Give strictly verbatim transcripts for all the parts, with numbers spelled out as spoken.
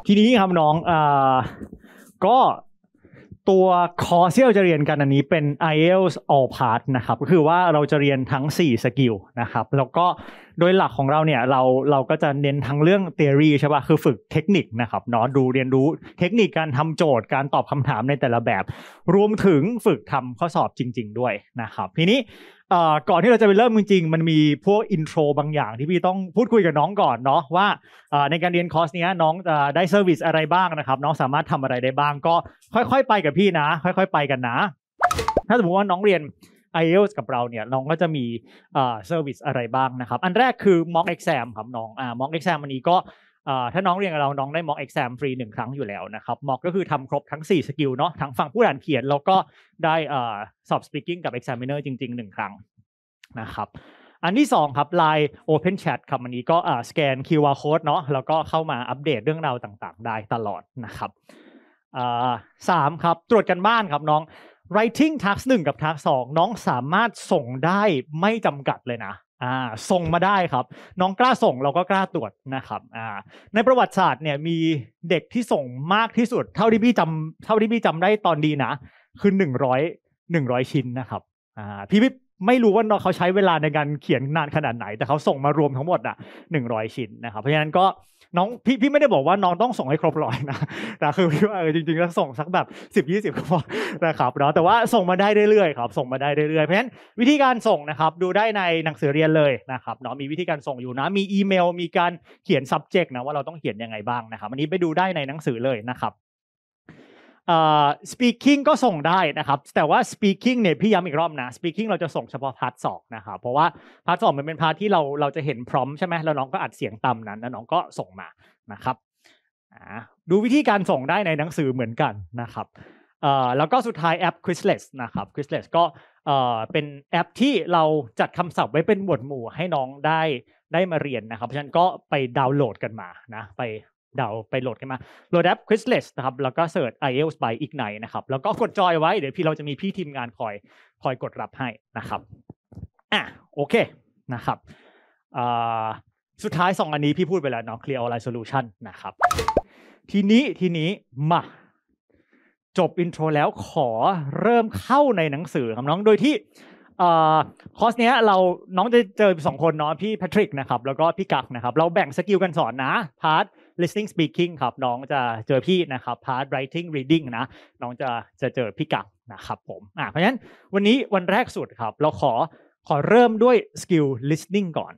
ทีนี้ครับน้องอ่าก็ตัวคอร์สที่เราจะเรียนกันอันนี้เป็น ไอ เอล ที เอส All Part นะครับก็คือว่าเราจะเรียนทั้งสี่สกิลนะครับแล้วก็โดยหลักของเราเนี่ยเราเราก็จะเน้นทั้งเรื่อง theory ใช่ป่ะคือฝึกเทคนิคนะครับเนาะดูเรียนรู้เทคนิคการทำโจทย์การตอบคำถามในแต่ละแบบรวมถึงฝึกทำข้อสอบจริงๆด้วยนะครับทีนี้ก่อนที่เราจะไปเริ่มจริงๆมันมีพวกอินโทรบางอย่างที่พี่ต้องพูดคุยกับน้องก่อนเนาะว่าในการเรียนคอร์สนี้น้องจะได้เซอร์วิสอะไรบ้างนะครับน้องสามารถทำอะไรได้บ้างก็ค่อยๆไปกับพี่นะค่อยๆไปกันนะถ้าสมมติว่าน้องเรียน ไอ เอล ที เอส กับเราเนี่ยน้องก็จะมีเอ่อเซอร์วิสอะไรบ้างนะครับอันแรกคือ mock exam ครับน้องอ่า mock exam อันนี้ก็ถ้าน้องเรียนกับเราน้องได้ mock exam ฟรีหนึ่งครั้งอยู่แล้วนะครับ mock ก็คือทำครบทั้งสี่สกิลเนาะทั้งฝั่งผู้อ่านเขียนแล้วก็ได้เอ่อสอบ speaking กับ examiner จริงๆหนึ่งครั้งนะครับอันที่สองครับ ไลน์ Open Chat ครับอันนี้ก็อ่าสแกน คิว อาร์ Code เนาะแล้วก็เข้ามาอัปเดตเรื่องราวต่างๆได้ตลอดนะครับอ่าสามครับตรวจกันบ้านครับน้อง writing task หนึ่งกับ task สองน้องสามารถส่งได้ไม่จำกัดเลยนะอ่าส่งมาได้ครับน้องกล้าส่งเราก็กล้าตรวจนะครับอ่าในประวัติศาสตร์เนี่ยมีเด็กที่ส่งมากที่สุดเท่าที่พี่จำเท่าที่พี่จำได้ตอนดีนะคือหนึ่งร้อยหนึ่งร้อยชิ้นนะครับอ่าพี่ไม่รู้ว่าเขาใช้เวลาในการเขียนนานขนาดไหนแต่เขาส่งมารวมทั้งหมดอ่ะหนึ่งร้อยชิ้นนะครับเพราะฉะนั้นก็น้องพี่พี่ไม่ได้บอกว่าน้องต้องส่งให้ครบร้อยนะแต่คือพี่ว่าเออจริงๆแล้วส่งสักแบบสิบ ยี่สิบก็พอนะครับเนาะแต่ว่าส่งมาได้เรื่อยๆครับส่งมาได้เรื่อยๆเพราะฉะนั้นวิธีการส่งนะครับดูได้ในหนังสือเรียนเลยนะครับเนาะมีวิธีการส่งอยู่นะมีอีเมลมีการเขียน subject นะว่าเราต้องเขียนยังไงบ้างนะครับอันนี้ไปดูได้ในหนังสือเลยนะครับเอ่อ speaking ก็ส่งได้นะครับแต่ว่า speaking เนี่ยพี่ย้ำอีกรอบนะ speaking เราจะส่งเฉพาะพาร์ทสองนะครับเพราะว่าพาร์ทสองมันเป็นพาร์ทที่เราเราจะเห็นพร้อมใช่ไหมแล้วน้องก็อัดเสียงตามนั้นแล้วน้องก็ส่งมานะครับดูวิธีการส่งได้ในหนังสือเหมือนกันนะครับเอ่อแล้วก็สุดท้ายแอป Quizlet นะครับ Quizlet ก็เอ่อเป็นแอปที่เราจัดคำศัพท์ไว้เป็นหมวดหมู่ให้น้องได้ได้มาเรียนนะครับเพราะฉะนั้นก็ไปดาวน์โหลดกันมานะไปเดาไปโหลดกันมาโหลดแอป Quizlet นะครับแล้วก็เสิร์ช ไอ เอล ที เอส by Ignite นะครับแล้วก็กดจอยไว้เดี๋ยวพี่เราจะมีพี่ทีมงานคอยคอยกดรับให้นะครับอ่ะโอเคนะครับอ่าสุดท้ายสองอันนี้พี่พูดไปแล้วเนาะ Clear Online Solution นะครับทีนี้ทีนี้มาจบอินโทรแล้วขอเริ่มเข้าในหนังสือครับน้องโดยที่คอร์สเนี้ยเราน้องจะเจอสองคนเนาะพี่แพทริกนะครับแล้วก็พี่กั๊กนะครับเราแบ่งสกิลกันสอนนะพาร์ท listening speaking ครับน้องจะเจอพี่นะครับพาร์ท writing reading นะน้องจะจะเจอพี่กั๊กนะครับผมอ่ะเพราะฉะนั้นวันนี้วันแรกสุดครับเราขอขอเริ่มด้วยสกิล listening ก่อน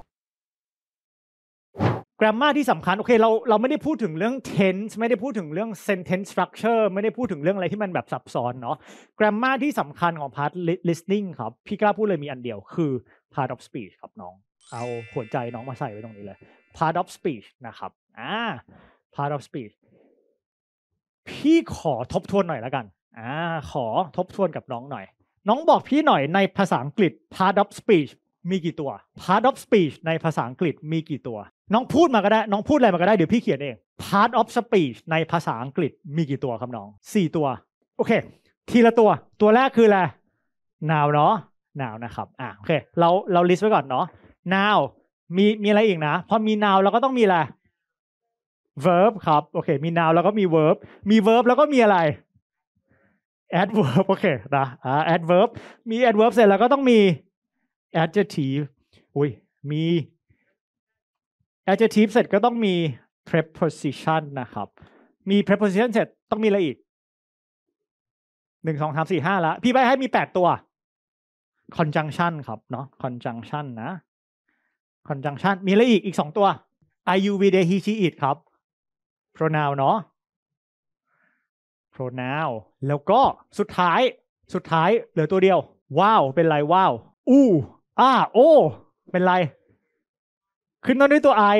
grammar ที่สำคัญโอเคเราเราไม่ได้พูดถึงเรื่อง tense ไม่ได้พูดถึงเรื่อง sentence structure ไม่ได้พูดถึงเรื่องอะไรที่มันแบบซับซ้อนเนาะ grammar ที่สำคัญของ part listening ครับพี่กล้าพูดเลยมีอันเดียวคือ part of speech ครับน้องเอาหัวใจน้องมาใส่ไว้ตรงนี้เลย part of speech นะครับอ่า part of speech พี่ขอทบทวนหน่อยแล้วกันอ่าขอทบทวนกับน้องหน่อยน้องบอกพี่หน่อยในภาษาอังกฤษ part of speechมีกี่ตัว part of speech ในภาษาอังกฤษมีกี่ตัวน้องพูดมาก็ได้น้องพูดอะไรมาก็ได้เดี๋ยวพี่เขียนเอง part of speech ในภาษาอังกฤษมีกี่ตัวครับน้องสี่ตัวโอเคทีละตัวตัวแรกคืออะไร noun เนาะ noun นะครับอ่ะโอเคเราเรา list ไว้ก่อนเนาะ noun มีมีอะไรอีกนะพอมี noun เราก็ต้องมีอะไร verb ครับโอเคมี noun แล้วก็มี verb มี verb แล้วก็มีอะไร adverb โอเคนะอ่า adverb มี adverb เสร็จแล้วก็ต้องมี adjective อุ้ยมี adjective เสร็จก็ต้องมี preposition นะครับมี preposition เสร็จต้องมีอะไรอีกหนึ่ง สอง สาม สี่ ห้าแล้วพี่ไปให้มีแปดตัว conjunction ครับเนาะ conjunction นะ conjunction มีอะไรอีกอีกสองตัว I you we they he she it ครับ pronoun เนาะ pronoun แล้วก็สุดท้ายสุดท้ายเหลือตัวเดียวว้าวเป็นไรว้าวอู้อ่าโอ้เป็นไรขึ้นต้นด้วยตัว I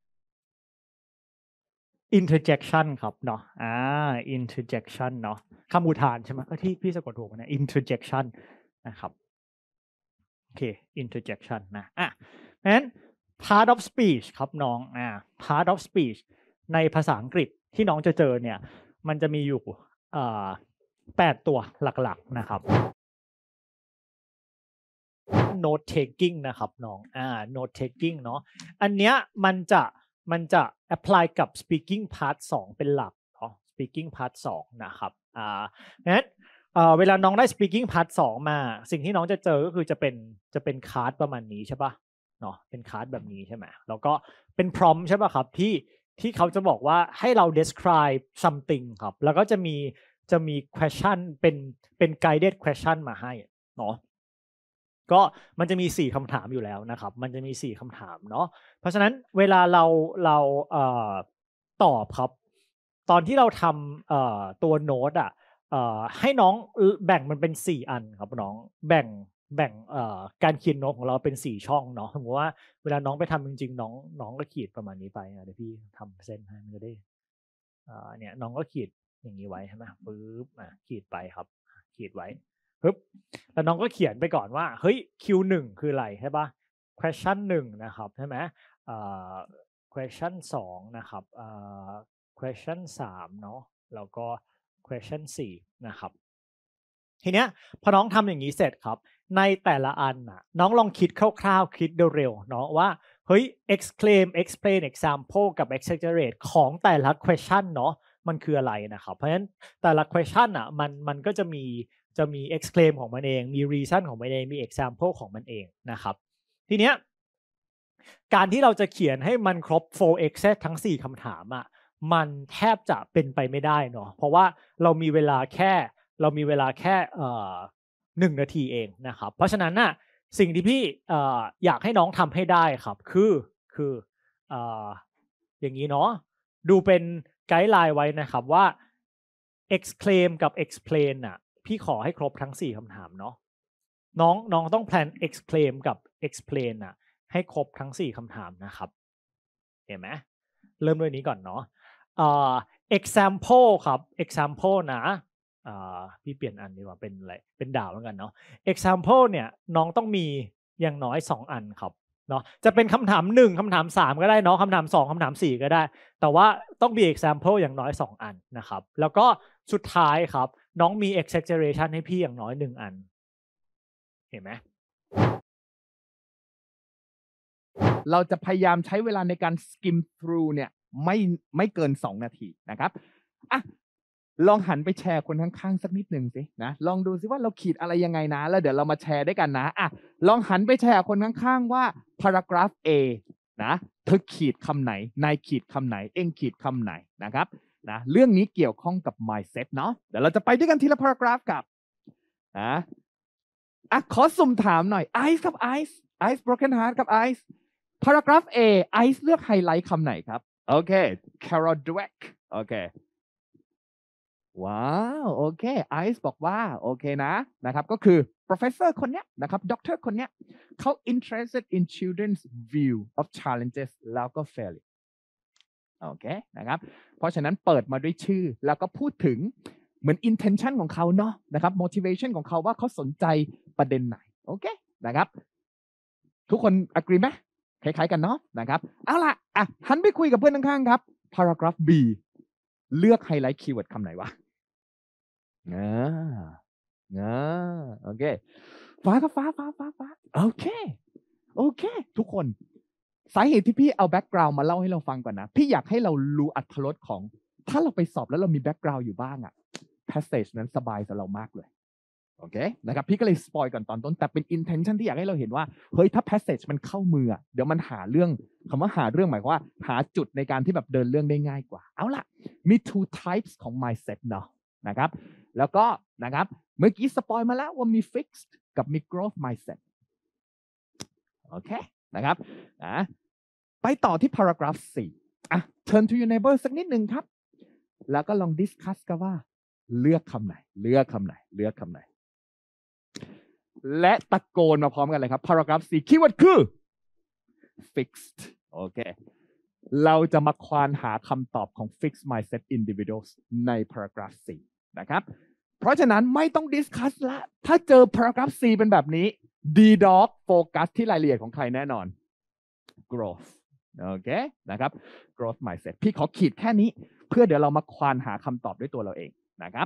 interjection ครับเนาะอ่า interjection เนาะคำอุทานใช่ไหมที่พี่สะกดถูกนะ interjection นะครับโอเค interjection นะอ่ะงั้น part of speech ครับน้องอ่า part of speech ในภาษาอังกฤษที่น้องจะเจอเนี่ยมันจะมีอยู่อ่าแปดตัวหลักๆนะครับ note taking นะครับน้องอ่า note taking เนาะอันเนี้ยมันจะมันจะ apply กับ speaking part สองเป็นหลักเนาะ speaking part สองนะครับอ่างั้นเอ่อเวลาน้องได้ speaking part สองมาสิ่งที่น้องจะเจอก็คือจะเป็นจะเป็นคาร์ดประมาณนี้ใช่ปะเนาะเป็นคาร์ดแบบนี้ใช่ไหมแล้วก็เป็น prompt ใช่ปะครับที่ที่เขาจะบอกว่าให้เรา describe something ครับแล้วก็จะมีจะมี question เป็นเป็น guided question มาให้เนาะก็มันจะมีสี่คำถามอยู่แล้วนะครับมันจะมีสี่คำถามเนาะเพราะฉะนั้นเวลาเราเราเอ่อตอบครับตอนที่เราทำเอ่อตัวโน้ตอ่ะเอ่อให้น้องแบ่งมันเป็นสี่อันครับน้องแบ่งแบ่งเอ่อการเขียนโน้ตของเราเป็นสี่ช่องเนาะสมมติว่าเวลาน้องไปทำจริงๆน้องน้องก็ขีดประมาณนี้ไปเดี๋ยวพี่ทำเส้นให้มันจะได้เอ่อเนี่ยน้องก็ขีดอย่างนี้ไว้ใช่ไหมปึ๊บอ่ะขีดไปครับขีดไว้ปึ๊บแล้วน้องก็เขียนไปก่อนว่าเฮ้ย คิว หนึ่งคืออะไรใช่ปะ question หนึ่งนะครับใช่ไหมเอ่อ question สองนะครับเอ่อ question สามเนาะแล้วก็ question สี่นะครับทีเนี้ยพอน้องทำอย่างนี้เสร็จครับในแต่ละอันน่ะน้องลองคิดคร่าวๆคิดเร็วๆเนาะว่าเฮ้ย exclaim explain example กับ exaggerate ของแต่ละ question เนาะมันคืออะไรนะครับเพราะฉะนั้นแต่ละ question อ่ะมันมันก็จะมีจะมี exclaim ของมันเองมี reason ของมันเองมี example ของมันเองนะครับทีเนี้ยการที่เราจะเขียนให้มันครบ โฟร์ เอ็กซ์ ทั้งสี่คำถามอ่ะมันแทบจะเป็นไปไม่ได้เนาะเพราะว่าเรามีเวลาแค่เรามีเวลาแค่เอ่อหนึ่งนาทีเองนะครับเพราะฉะนั้นน่ะสิ่งที่พี่เอ่ออยากให้น้องทำให้ได้ครับคือคือเอ่ออย่างนี้เนาะดูเป็นไกด์ไลน์ไว้นะครับว่า exclaim กับ explain น่ะพี่ขอให้ครบทั้งสี่คำถามเนาะน้องน้องต้องแพลน exclaim กับ explain น่ะให้ครบทั้งสี่คำถามนะครับเห็นไหมเริ่มด้วยนี้ก่อนเนาะเอ่อ example ครับ example นะอ่าพี่เปลี่ยนอันดีกว่าเป็นอะไรเป็นดาวแล้วกันเนาะ example เนี่ยน้องต้องมีอย่างน้อยสองอันครับเนาะจะเป็นคำถามหนึ่งคำถามสามก็ได้เนาะคำถามสองคำถามสี่ก็ได้แต่ว่าต้องมี example อย่างน้อยสองอันนะครับแล้วก็สุดท้ายครับน้องมี exaggeration ให้พี่อย่างน้อยหนึ่งอันเห็นไหมเราจะพยายามใช้เวลาในการ skim through เนี่ยไม่ไม่เกินสองนาทีนะครับอ่ะลองหันไปแชร์คนข้างๆสักนิดหนึ่งสินะลองดูสิว่าเราขีดอะไรยังไงนะแล้วเดี๋ยวเรามาแชร์ด้วยกันนะอ่ะลองหันไปแชร์คนข้างๆว่า paragraph A นะเธอขีดคำไหนนายขีดคำไหนเอ็งขีดคำไหนนะครับนะเรื่องนี้เกี่ยวข้องกับ mindset เนาะเดี๋ยวเราจะไปด้วยกันทีละ paragraph กับนะอ่ะขอสุ่มถามหน่อย Ice ครับ Ice Ice Broken Heart ครับ Ice paragraph A Ice เลือกไฮไลท์คำไหนครับโอเค Carol Dweck โอเคว้าวโอเค Ice บอกว่าโอเคนะนะครับก็คือ professor คนเนี้ยนะครับ doctor คนเนี้ยเขา interested in children's view of challenges แล้วก็ failure โอเคนะครับเพราะฉะนั้นเปิดมาด้วยชื่อแล้วก็พูดถึงเหมือน intention ของเขาเนาะนะครับ motivation ของเขาว่าเขาสนใจประเด็นไหนโอเคนะครับทุกคน agree ไหมคล้ายๆกันเนาะนะครับเอาล่ะอ่ะหันไปคุยกับเพื่อนข้างๆครับ paragraph B เลือกไฮไลท์คีย์เวิร์ดคำไหนวะอ่าอ่าโอเคฟ้าครับฟ้าฟ้าฟ้าฟ้าโอเคโอเคทุกคนสาเหตุที่พี่เอาแบ็กกราวด์มาเล่าให้เราฟังก่อนนะพี่อยากให้เรารู้อรรถรสของถ้าเราไปสอบแล้วเรามีแบ็กกราวด์อยู่บ้างอะ passage นั้นสบายสำหรับเรามากเลยโอเคนะครับพี่ก็เลยสปอยก่อนตอนต้นแต่เป็น intention ที่อยากให้เราเห็นว่าเฮ้ยถ้า passage มันเข้ามือเดี๋ยวมันหาเรื่องคำว่าหาเรื่องหมายความว่าหาจุดในการที่แบบเดินเรื่องได้ง่ายกว่าเอาล่ะมี two types ของ mindset เนาะนะครับแล้วก็นะครับเมื่อกี้สปอยมาแล้วว่ามี fixed กับมี growth mindset โอเคนะครับนะไปต่อที่ paragraph สี่อ่ะ turn to your neighbor สักนิดหนึ่งครับแล้วก็ลอง discuss กันว่าเลือกคำไหนเลือกคำไหนเลือกคำไหนและตะโกนมาพร้อมกันเลยครับ paragraph สี่ keyword คือ fixed โอเคเราจะมาควานหาคำตอบของ fixed mindset individuals ใน paragraph สี่นะครับเพราะฉะนั้นไม่ต้อง discuss ละถ้าเจอ paragraph สี่เป็นแบบนี้ D-Dog โฟกัสที่รายละเอียดของใครแน่นอน growth โอเคนะครับ growth mindset พี่ขอขีดแค่นี้เพื่อเดี๋ยวเรามาควานหาคำตอบด้วยตัวเราเองนะครับ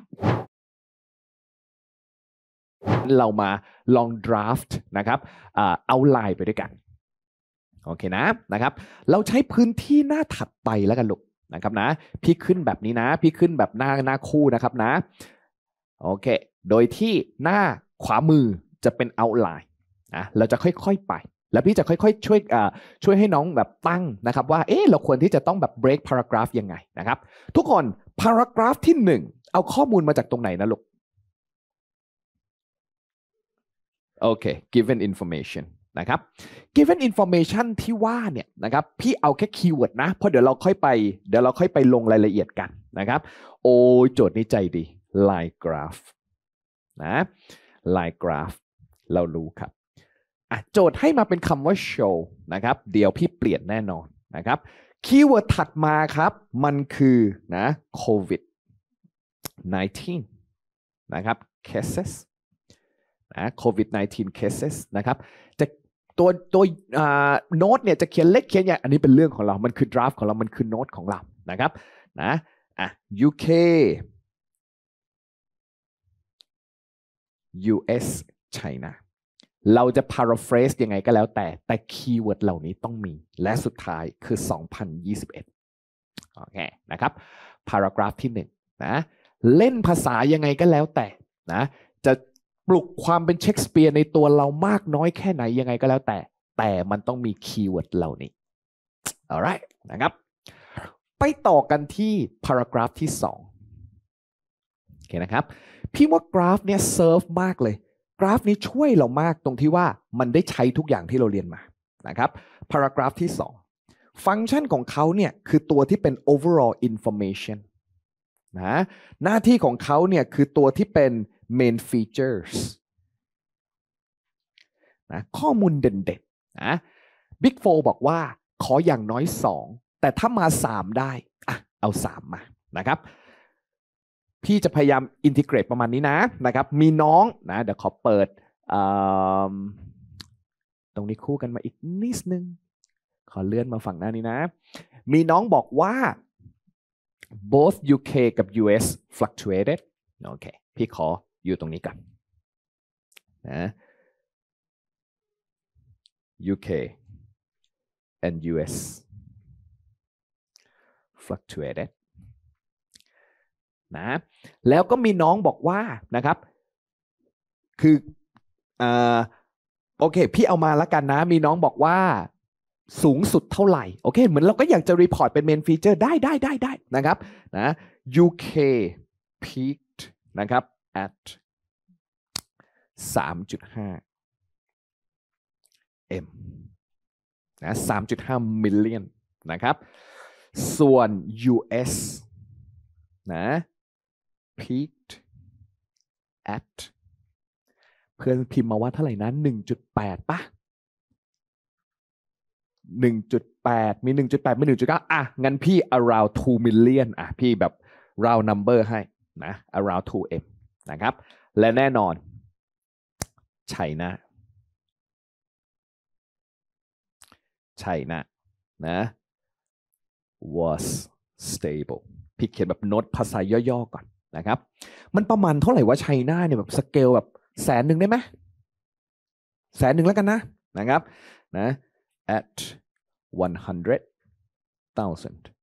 เรามาลอง draft นะครับเอาไลน์ไปด้วยกันโอเคนะนะครับเราใช้พื้นที่หน้าถัดไปแล้วกันลูกนะครับนะพี่ขึ้นแบบนี้นะพี่ขึ้นแบบหน้าหน้าคู่นะครับนะโอเคโดยที่หน้าขวามือจะเป็น outline นะเราจะค่อยๆไปแล้วพี่จะค่อยๆช่วยอ่าช่วยให้น้องแบบตั้งนะครับว่าเอ๊ะเราควรที่จะต้องแบบ break paragraph ยังไงนะครับทุกคน paragraph ที่หนึ่งเอาข้อมูลมาจากตรงไหนนะลูกโอเค given information นะครับ given information ที่ว่าเนี่ยนะครับพี่เอาแค่คีย์เวิร์ดนะเพราะเดี๋ยวเราค่อยไปเดี๋ยวเราค่อยไปลงรายละเอียดกันนะครับโอ้โจทย์นี้ใจดี line graph นะ line graph เรารู้ครับอ่ะโจทย์ให้มาเป็นคำว่า show นะครับเดี๋ยวพี่เปลี่ยนแน่นอนนะครับคีย์เวิร์ดถัดมาครับมันคือนะ covid สิบเก้า นะครับ cases นะ covid สิบเก้า cases นะครับจะตัวตัวโน้ตเนี่ยจะเขียนเล็กเขียนใหญ่อันนี้เป็นเรื่องของเรามันคือ draft ของเรามันคือโน้ตของเรานะครับนะอ่ะ ยู เค ยู เอส China เราจะ paraphrase ยังไงก็แล้วแต่แต่คีย์เวิร์ดเหล่านี้ต้องมีและสุดท้ายคือสองพันยี่สิบเอ็ดโอเคนะครับ paragraph ที่หนึ่งนะเล่นภาษายังไงก็แล้วแต่นะจะปลุกความเป็นเชคสเปียร์ในตัวเรามากน้อยแค่ไหนยังไงก็แล้วแต่แต่มันต้องมีคีย์เวิร์ดเหล่านี้ alright นะครับไปต่อกันที่ paragraph ที่สองโอเคนะครับพี่ว่ากราฟเนี่ยเซิร์ฟมากเลยกราฟนี้ช่วยเรามากตรงที่ว่ามันได้ใช้ทุกอย่างที่เราเรียนมานะครับ paragraph ที่สองฟังก์ชันของเขาเนี่ยคือตัวที่เป็น overall information นะหน้าที่ของเขาเนี่ยคือตัวที่เป็น main features นะข้อมูลเด่นๆนะ Big Four บอกว่าขออย่างน้อยสองแต่ถ้ามาสามได้อ่ะเอาสามมานะครับพี่จะพยายามอินทิเกรตประมาณนี้นะนะครับมีน้องนะเดี๋ยวขอเปิดตรงนี้คู่กันมาอีกนิดนึงขอเลื่อนมาฝั่งหน้านี้นะมีน้องบอกว่า both ยู เค กับ ยู เอส fluctuated โอเคพี่ขออยู่ตรงนี้ก่อนนะ ยู เค and ยู เอส fluctuated นะแล้วก็มีน้องบอกว่านะครับคืออ่าโอเคพี่เอามาแล้วกันนะมีน้องบอกว่าสูงสุดเท่าไหร่โอเคเหมือนเราก็อยากจะรีพอร์ตเป็นเมนฟีเจอร์ได้ได้ได้ได้นะครับนะ ยู เค peaked นะครับ at สามจุดห้า M นะ สามจุดห้า million นะครับส่วน ยู เอส นะ peaked at เพื่อนพิมพ์มาว่าเท่าไหร่นะ หนึ่งจุดแปด ป่ะ หนึ่งจุดแปด มี หนึ่งจุดแปด มี หนึ่งจุดเก้า อ่ะงั้นพี่ around สอง million อ่ะพี่แบบ round number ให้นะ around สอง M นะครับและแน่นอน China China นะ was stable พี่เขียนแบบโน้ตภาษาย่อๆก่อนนะครับมันประมาณเท่าไหร่ว่าไชน่าเนี่ยแบบสเกลแบบแสนหนึ่งได้ไหมแสนหนึ่งแล้วกันนะนะครับนะ at one hundred thousand